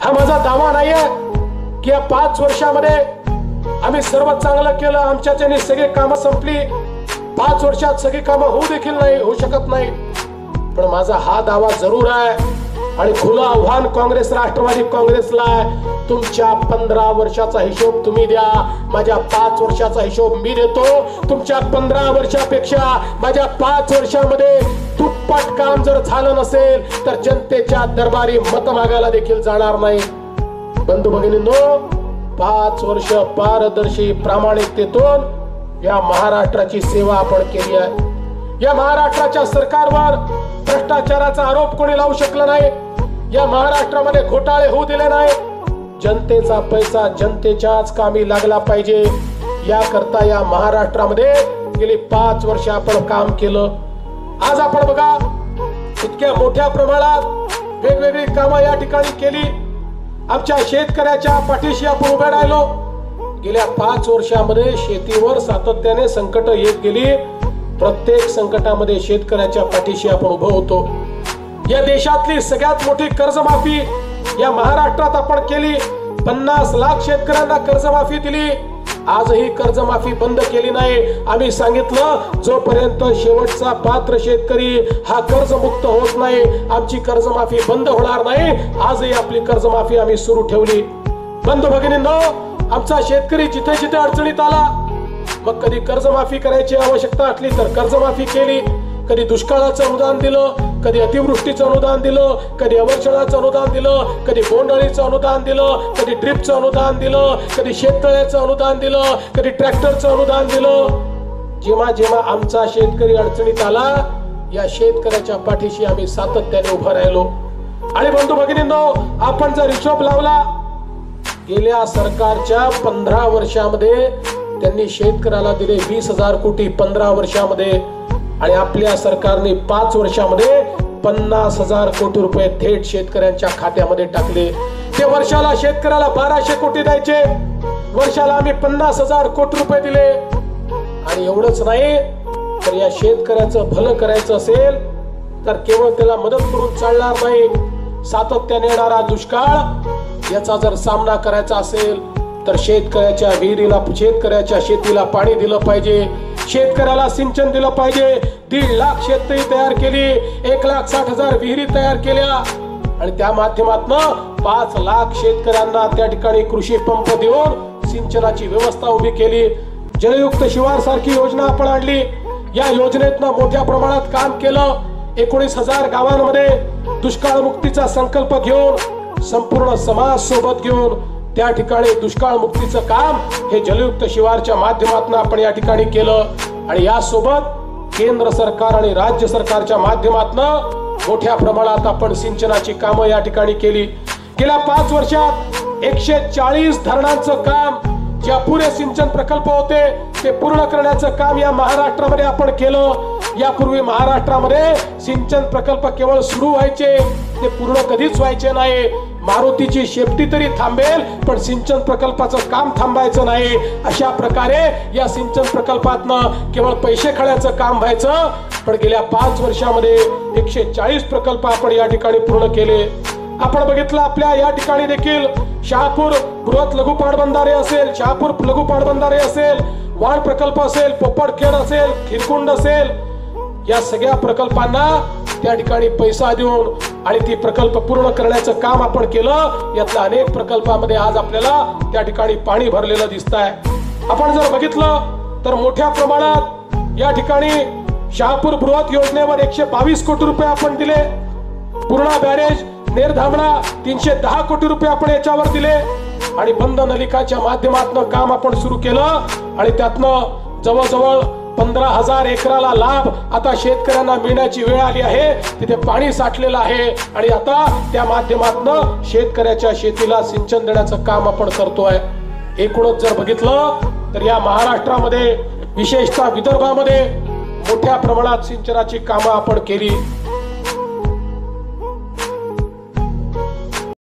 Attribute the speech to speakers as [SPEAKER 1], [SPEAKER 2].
[SPEAKER 1] हा माझा दावा नाहीये की या 5 वर्षामध्ये आम्ही सर्व चांगलं केलं, आमच्याच्याने सगळी कामं संपली. 5 वर्षात सगळी कामं होऊ देखील नाही, होऊ शकत नाही. पण माझा हा दावा जरूर आहे आणि खुलं आव्हान काँग्रेस राष्ट्रवादी काँग्रेसला आहे. तुमच्या 15 वर्षाचा हिशोब तुम्ही द्या, माझ्या 5 वर्षाचा हिशोब मी देतो. तुमच्या 15 वर्षापेक्षा माझ्या 5 वर्षामध्ये दुप्पट काम जर झालं नसेल तर जनतेच्या दरबारी मत मागायला देखील जाणार नाही. बंधू भगिनींनो, 5 वर्ष पारदर्शी प्रामाणिकतेतून या महाराष्ट्राची सेवा आपण केली आहे. या महाराष्ट्राच्या सरकारवर भ्रष्टाचाराचा आरोप कोणी लावू शकलं नाही. या महाराष्ट्रामध्ये घोटाळे होऊ दिले नाही. जनतेचा पैसा जनतेच्याच कामी लागला पाहिजे याकरता या महाराष्ट्रामध्ये गेली 5 वर्ष आपण काम केलं. आज आपण बघा, इतक्या मोठ्या प्रमाणात वेगवेगळी कामं या ठिकाणी केली. आमच्या शेतकऱ्याच्या पाठीशी आपण उभे राहिलो. गेल्या 5 वर्षामध्ये शेतीवर सातत्याने संकट येत गेली. प्रत्येक संकटामध्ये शेतकऱ्याच्या पाठीशी आपण उभं होतो. या देशातली सगळ्यात मोठी कर्जमाफी या महाराष्ट्रात आपण केली. 50 लाख शेतकऱ्यांना कर्जमाफी दिली. आजही कर्जमाफी बंद केली नाही. आम्ही सांगितलं जोपर्यंत शेवटचा पात्र शेतकरी हा कर्जमुक्त होत नाही आमची कर्जमाफी बंद होणार नाही. आजही आपली कर्जमाफी आम्ही सुरू ठेवली. बंधू भगिनींनो, आमचा शेतकरी जिथे जिथे अडचणीत आला, मग कधी कर्जमाफी करायची आवश्यकता असली तर कर्जमाफी केली. कधी दुष्काळाचं अनुदान दिलं, कधी अतिवृष्टीचं अनुदान दिलं, कधी अवर्षणाचं अनुदान दिलं, कधी बोंडअळीचं अनुदान दिलं, कधी ड्रिपचं अनुदान दिलं, कधी शेततळ्याचं अनुदान दिलं, कधी ट्रॅक्टरचं अनुदान दिलं. जेव्हा जेव्हा आमचा शेतकरी अडचणीत आला, या शेतकऱ्याच्या पाठीशी आम्ही सातत्याने उभं राहिलो. आणि बंधू भगिनींनो, आपण जर हिशोब लावला, गेल्या सरकारच्या 15 वर्षामध्ये त्यांनी शेतकऱ्याला दिले 20,000 कोटी 15 वर्षामध्ये, आणि आपल्या सरकारने 5 वर्षामध्ये 50,000 कोटी रुपये थेट शेतकऱ्यांच्या खात्यामध्ये टाकले. ते वर्षाला शेतकऱ्याला 1200 कोटी द्यायचे, वर्षाला आम्ही 50,000 कोटी रुपये दिले. आणि एवढंच नाही तर या शेतकऱ्याचं भलं करायचं असेल तर केवळ त्याला मदत करून चालणार नाही. सातत्याने येणारा दुष्काळ याचा जर सामना करायचा असेल तर शेतकऱ्याच्या विहिरीला, शेतकऱ्याच्या शेतीला पाणी दिलं पाहिजे, शेतकऱ्याला सिंचन दिलं पाहिजे. 1.5 लाख शेततळी तयार केली, 1,60,000 विहिरी तयार केल्या, आणि त्या माध्यमातून 5 लाख शेतकऱ्यांना त्या ठिकाणी कृषी पंप देऊन सिंचनाची व्यवस्था उभी केली. जलयुक्त शिवार सारखी योजना आपण आणली. या योजनेतनं मोठ्या प्रमाणात काम केलं. 19,000 गावांमध्ये दुष्काळ मुक्तीचा संकल्प घेऊन, संपूर्ण समाज सोबत घेऊन त्या ठिकाणी दुष्काळ मुक्तीचं काम हे जलयुक्त शिवारच्या माध्यमातून आपण या ठिकाणी केलं. आणि यासोबत केंद्र सरकार आणि राज्य सरकारच्या माध्यमातून मोठ्या प्रमाणात आपण सिंचनाची कामं या ठिकाणी केली. गेल्या 5 वर्षात 140 धरणांचं काम, जे अपुरे सिंचन प्रकल्प होते ते पूर्ण करण्याचं काम या महाराष्ट्रामध्ये आपण केलं. यापूर्वी महाराष्ट्रामध्ये सिंचन प्रकल्प केवळ सुरू व्हायचे, ते पूर्ण कधीच व्हायचे नाही. मारुतीची शेपटी तरी थांबेल पण सिंचन प्रकल्पाचं काम थांबायचं नाही. अशा प्रकारे या सिंचन प्रकल्पातनं केवळ पैसे खळ्याचं काम व्हायचं. पण गेल्या 5 वर्षामध्ये 140 प्रकल्प आपण या ठिकाणी पूर्ण केले. आपण बघितलं आपल्या या ठिकाणी देखील शहापूर बृहत लघु पाटबंधारे असेल, शहापूर लघु पाटबंधारे असेल, वाढ प्रकल्प असेल, पोपटखेड असेल, खिरकुंड असेल, या सगळ्या प्रकल्पांना त्या ठिकाणी पैसा देऊन आणि ती प्रकल्प पूर्ण करण्याचं काम आपण केलं. यातल्या अनेक प्रकल्पामध्ये आज आपल्याला त्या ठिकाणी पाणी भरलेलं दिसतंय. आपण जर बघितलं तर मोठ्या प्रमाणात या ठिकाणी शहापूर बृहत योजनेवर 122 कोटी रुपये आपण दिले. पूर्णा बॅरेज नेरधामणा 310 कोटी रुपये आपण याच्यावर दिले. आणि बंद नलिकाच्या माध्यमातून काम आपण सुरू केलं आणि त्यातनं जवळजवळ 15,000 एकराला लाभ आता शेतकऱ्यांना मिळण्याची वेळ आली आहे. तिथे पाणी साठलेलं आहे आणि आता त्या माध्यमातून शेतकऱ्याच्या शेतीला सिंचन देण्याचं काम आपण करतोय. एकूणच जर बघितलं तर या महाराष्ट्रामध्ये, विशेषतः विदर्भामध्ये मोठ्या प्रमाणात सिंचनाची कामं आपण केली.